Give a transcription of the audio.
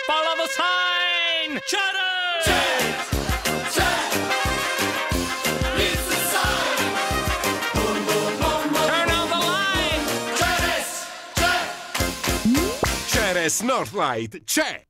Follow the sign! Cheddar! It's the sign! Boom, boom, boom, boom. Turn on the line! Ceres! Ceres Northlight c'è!